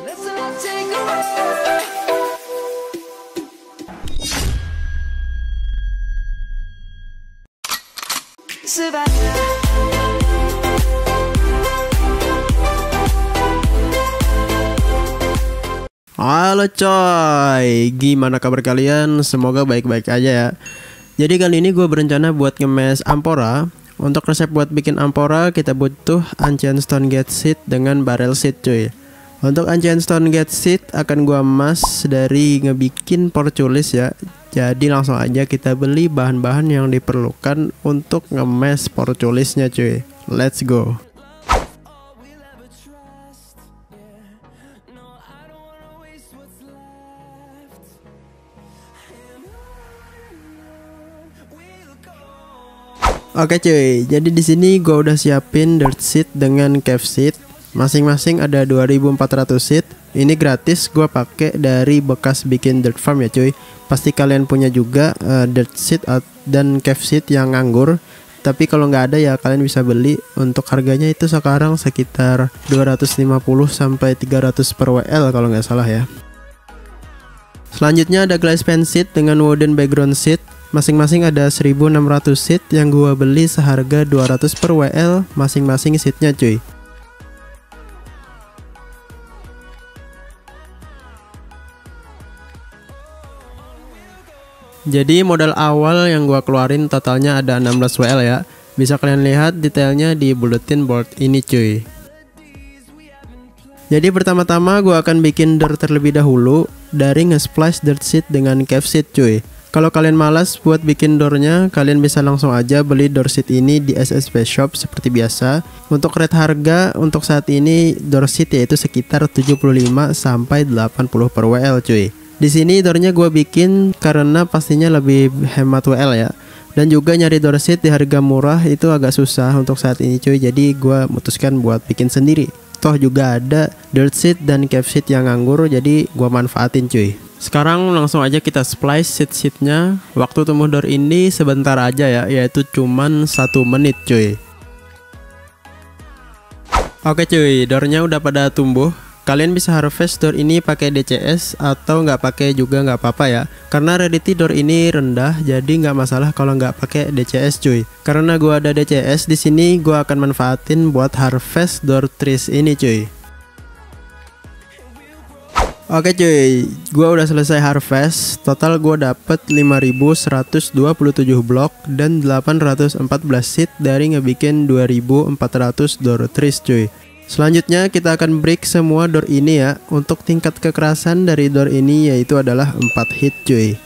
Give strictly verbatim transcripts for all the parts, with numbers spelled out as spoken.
Halo coy, gimana kabar kalian? Semoga baik-baik aja ya. Jadi kali ini gue berencana buat ngemes Amphora. Untuk resep buat bikin Amphora kita butuh Ancient Stone Gate Seed dengan Barrel Seed cuy. Untuk Ancient Stone Gate Seed akan gue emas dari ngebikin porculis ya. Jadi langsung aja kita beli bahan-bahan yang diperlukan untuk ngemes porculisnya cuy. Let's go. Oke cuy, jadi di sini gua udah siapin dirt seed dengan cave seed. Masing-masing ada dua ribu empat ratus seed. Ini gratis gua pakai dari bekas bikin dirt farm ya cuy. Pasti kalian punya juga uh, dirt seed dan cave seed yang nganggur. Tapi kalau nggak ada ya kalian bisa beli. Untuk harganya itu sekarang sekitar dua ratus lima puluh sampai tiga ratus per W L kalau nggak salah ya. Selanjutnya ada glass pan seed dengan wooden background seed. Masing-masing ada seribu enam ratus seed yang gua beli seharga dua ratus per W L masing-masing seednya cuy. Jadi modal awal yang gua keluarin totalnya ada enam belas W L ya. Bisa kalian lihat detailnya di bulletin board ini cuy. Jadi pertama-tama gua akan bikin dirt terlebih dahulu dari nge-splash dirt seed dengan cave seed cuy. Kalau kalian malas buat bikin doornya, kalian bisa langsung aja beli door seed ini di S S P Shop seperti biasa. Untuk rate harga untuk saat ini door seed yaitu sekitar tujuh puluh lima sampai delapan puluh per W L cuy. Di sini doornya gue bikin karena pastinya lebih hemat W L ya. Dan juga nyari door seed di harga murah itu agak susah untuk saat ini cuy. Jadi gue memutuskan buat bikin sendiri. Toh juga ada dirt seed dan cave seed yang nganggur, jadi gue manfaatin cuy. Sekarang langsung aja kita splice seed-seednya. Waktu tumbuh door ini sebentar aja ya, yaitu cuman satu menit cuy. Oke cuy, doornya udah pada tumbuh. Kalian bisa harvest door ini pakai D C S atau nggak pakai juga nggak apa-apa ya. Karena rarity door ini rendah, jadi nggak masalah kalau nggak pakai D C S cuy. Karena gua ada D C S di sini, gua akan manfaatin buat harvest door trees ini cuy. Oke cuy, gua udah selesai harvest. Total gua dapet lima ribu seratus dua puluh tujuh blok dan delapan ratus empat belas seed dari ngebikin dua ribu empat ratus door trees cuy. Selanjutnya kita akan break semua door ini ya. Untuk tingkat kekerasan dari door ini yaitu adalah empat hit cuy.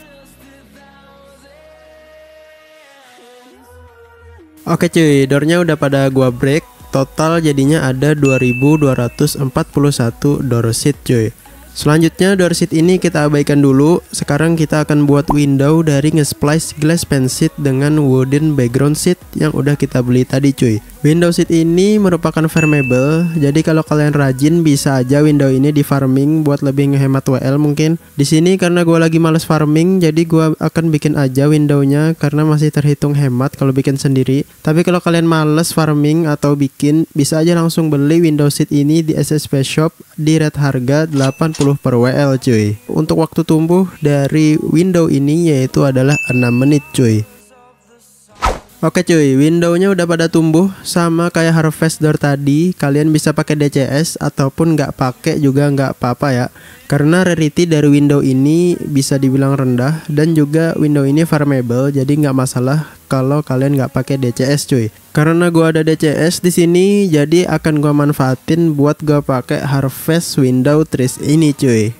Oke cuy, doornya udah pada gua break. Total jadinya ada dua ribu dua ratus empat puluh satu door seed cuy. Selanjutnya door seed ini kita abaikan dulu. Sekarang kita akan buat window dari nge-splice glass pan seed dengan wooden background seed yang udah kita beli tadi cuy. Window seed ini merupakan farmable, jadi kalau kalian rajin bisa aja window ini di farming buat lebih ngehemat W L mungkin. Di sini karena gue lagi males farming, jadi gue akan bikin aja windownya karena masih terhitung hemat kalau bikin sendiri. Tapi kalau kalian males farming atau bikin, bisa aja langsung beli window seed ini di S S P Shop di rate harga delapan puluh per W L cuy. Untuk waktu tumbuh dari window ini yaitu adalah enam menit cuy. Oke cuy, windownya udah pada tumbuh sama kayak harvest door tadi. Kalian bisa pakai D C S ataupun nggak pakai juga nggak apa-apa ya. Karena rarity dari window ini bisa dibilang rendah dan juga window ini farmable, jadi nggak masalah kalau kalian nggak pakai D C S cuy. Karena gua ada D C S di sini, jadi akan gua manfaatin buat gua pakai harvest window trees ini cuy.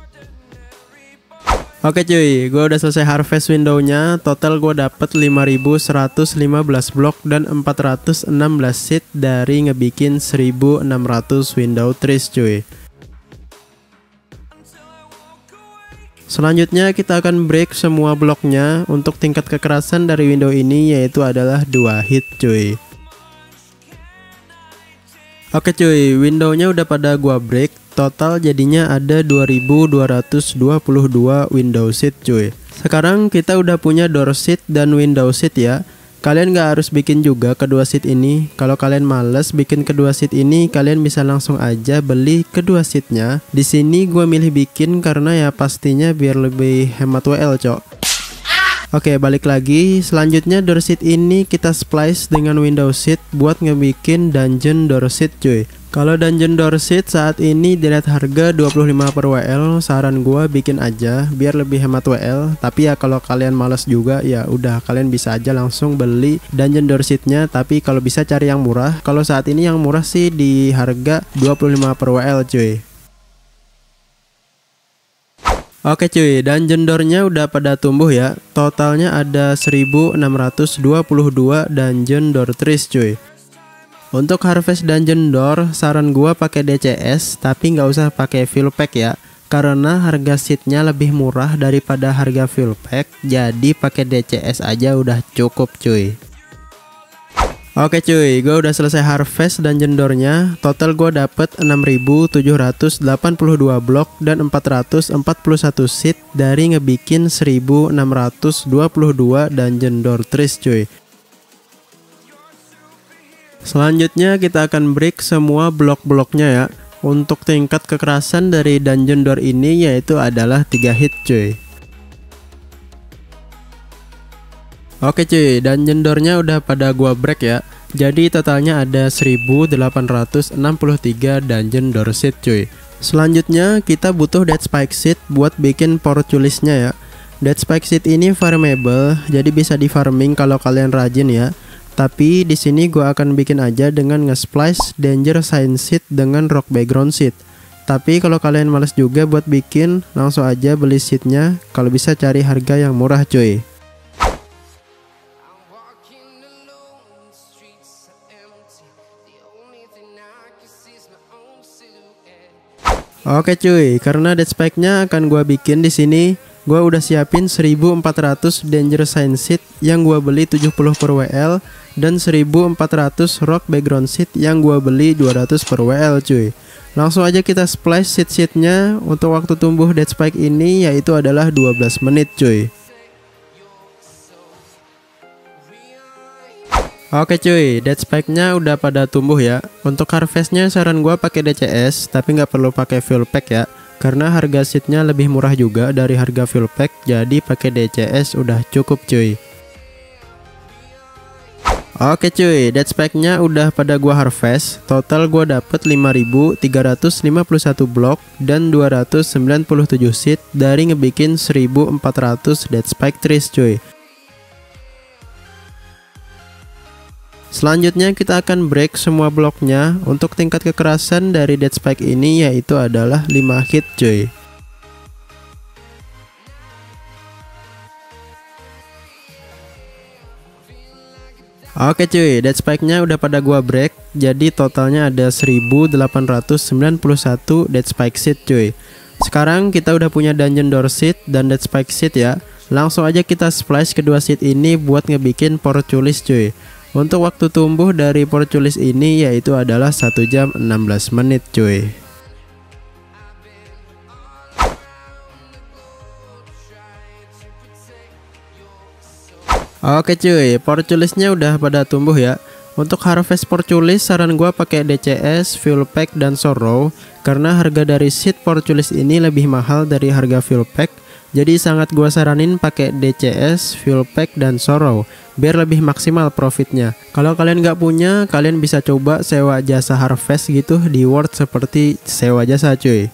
Oke cuy, gue udah selesai harvest windownya. Total gue dapet lima ribu seratus lima belas blok dan empat ratus enam belas seed dari ngebikin seribu enam ratus window trees cuy. Selanjutnya kita akan break semua bloknya. Untuk tingkat kekerasan dari window ini yaitu adalah dua hit cuy. Oke cuy, windownya udah pada gua break. Total jadinya ada dua ribu dua ratus dua puluh dua window seed cuy. Sekarang kita udah punya door seed dan window seed ya. Kalian nggak harus bikin juga kedua seat ini. Kalau kalian males bikin kedua seat ini, kalian bisa langsung aja beli kedua seatnya. Di sini gue milih bikin karena ya pastinya biar lebih hemat W L, cok. Oke, balik lagi. Selanjutnya door seat ini kita splice dengan window seat buat ngebikin dungeon door seat, cuy. Kalau dungeon door seat saat ini di rate harga dua puluh lima per W L, saran gua bikin aja biar lebih hemat W L. Tapi ya kalau kalian males juga ya udah kalian bisa aja langsung beli dungeon door seatnya. Tapi kalau bisa cari yang murah. Kalau saat ini yang murah sih di harga dua puluh lima per W L, cuy. Oke cuy, dungeon door-nya udah pada tumbuh ya. Totalnya ada seribu enam ratus dua puluh dua dungeon door trees, cuy. Untuk harvest dungeon door, saran gua pakai D C S, tapi nggak usah pakai full pack ya, karena harga seatnya lebih murah daripada harga full pack. Jadi pakai D C S aja udah cukup, cuy. Oke cuy, gue udah selesai harvest dungeon door-nya. Total gue dapet enam ribu tujuh ratus delapan puluh dua blok dan empat ratus empat puluh satu seat dari ngebikin seribu enam ratus dua puluh dua dungeon door trees, cuy. Selanjutnya kita akan break semua blok-bloknya ya. Untuk tingkat kekerasan dari dungeon door ini yaitu adalah tiga hit, cuy. Oke cuy, dungeon door-nya udah pada gua break ya. Jadi totalnya ada seribu delapan ratus enam puluh tiga dungeon door seat, cuy. Selanjutnya kita butuh dead spike seat buat bikin porculisnya ya. Dead spike seat ini farmable, jadi bisa di farming kalau kalian rajin ya. Tapi di sini gua akan bikin aja dengan nge-splice danger sign seat dengan rock background seat. Tapi kalau kalian males juga buat bikin, langsung aja beli seatnya. Kalau bisa cari harga yang murah, cuy. Oke cuy, karena dead spike-nya akan gua bikin di sini, gua udah siapin seribu empat ratus danger sign seat yang gua beli tujuh puluh per W L dan seribu empat ratus rock background seat yang gua beli dua ratus per W L, cuy. Langsung aja kita splice seat-seatnya. Untuk waktu tumbuh dead spike ini yaitu adalah dua belas menit, cuy. Oke cuy, dead spike-nya udah pada tumbuh ya. Untuk harvestnya saran gua pakai D C S, tapi nggak perlu pakai full pack ya. Karena harga seatnya lebih murah juga dari harga full pack, jadi pakai D C S udah cukup, cuy. Oke cuy, dead spike-nya udah pada gua harvest. Total gua dapet lima ribu tiga ratus lima puluh satu blok dan dua ratus sembilan puluh tujuh seat dari ngebikin seribu empat ratus dead spike trees, cuy. Selanjutnya kita akan break semua bloknya. Untuk tingkat kekerasan dari dead spike ini yaitu adalah lima hit, cuy. Oke cuy, dead spike-nya udah pada gua break. Jadi totalnya ada seribu delapan ratus sembilan puluh satu dead spike seat, cuy. Sekarang kita udah punya dungeon door seat dan dead spike seat ya. Langsung aja kita splice kedua seat ini buat ngebikin porculis, cuy. Untuk waktu tumbuh dari porculis ini yaitu adalah satu jam enam belas menit, cuy. Oke cuy, porculisnya udah pada tumbuh ya. Untuk harvest porculis saran gua pakai D C S, full pack dan sorrow. Karena harga dari seed porculis ini lebih mahal dari harga full pack. Jadi sangat gua saranin pakai D C S, full pack dan sorrow biar lebih maksimal profitnya. Kalau kalian nggak punya, kalian bisa coba sewa jasa harvest gitu di Word seperti sewa jasa, cuy.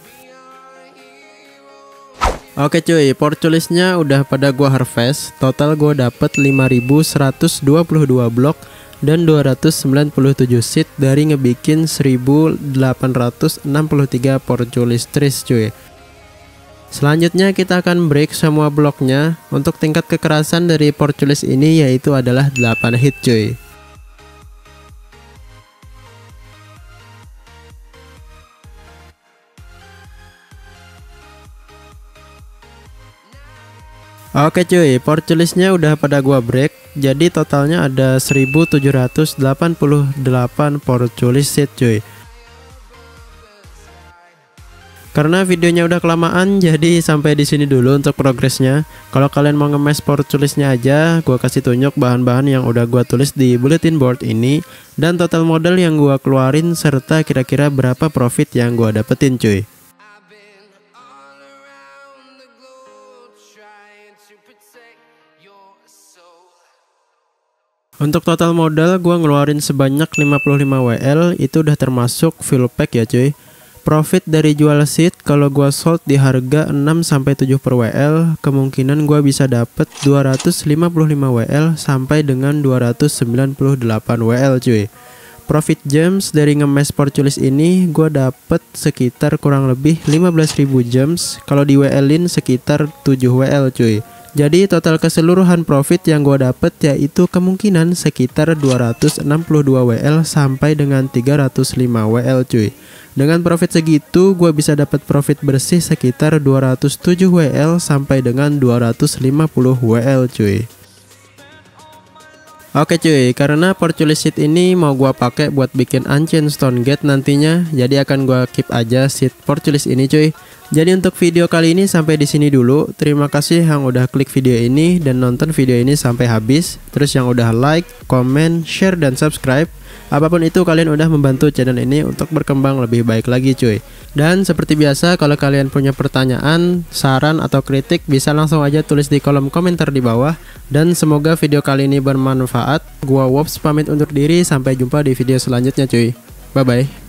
Oke cuy, porculisnya udah pada gua harvest. Total gua dapet lima ribu seratus dua puluh dua blok dan dua ratus sembilan puluh tujuh seat dari ngebikin seribu delapan ratus enam puluh tiga porculis trees, cuy. Selanjutnya kita akan break semua bloknya. Untuk tingkat kekerasan dari porculis ini yaitu adalah delapan hit, cuy. Oke cuy, porculisnya udah pada gua break. Jadi totalnya ada seribu tujuh ratus delapan puluh delapan porculis seat, cuy. Karena videonya udah kelamaan, jadi sampai di sini dulu untuk progresnya. Kalau kalian mau ngemes portullisnya aja, gua kasih tunjuk bahan-bahan yang udah gua tulis di bulletin board ini dan total modal yang gua keluarin serta kira-kira berapa profit yang gua dapetin cuy. Untuk total modal gua ngeluarin sebanyak lima puluh lima W L, itu udah termasuk full pack ya cuy. Profit dari jual seed kalau gua sold di harga enam sampai tujuh per W L, kemungkinan gua bisa dapet dua ratus lima puluh lima W L sampai dengan dua ratus sembilan puluh delapan W L cuy. Profit gems dari ngemes portullis ini gua dapet sekitar kurang lebih lima belas ribu gems, kalau di W L-in sekitar tujuh W L cuy. Jadi total keseluruhan profit yang gua dapet yaitu kemungkinan sekitar dua ratus enam puluh dua W L sampai dengan tiga ratus lima W L cuy. Dengan profit segitu gua bisa dapat profit bersih sekitar dua ratus tujuh W L sampai dengan dua ratus lima puluh W L cuy. Oke cuy, karena portullis seed ini mau gua pakai buat bikin Ancient Stone Gate nantinya, jadi akan gua keep aja seed portullis ini cuy. Jadi untuk video kali ini sampai di sini dulu. Terima kasih yang udah klik video ini dan nonton video ini sampai habis. Terus yang udah like, comment, share dan subscribe. Apapun itu kalian udah membantu channel ini untuk berkembang lebih baik lagi cuy. Dan seperti biasa kalau kalian punya pertanyaan, saran atau kritik bisa langsung aja tulis di kolom komentar di bawah. Dan semoga video kali ini bermanfaat. Gua Wops pamit undur diri, sampai jumpa di video selanjutnya cuy. Bye bye.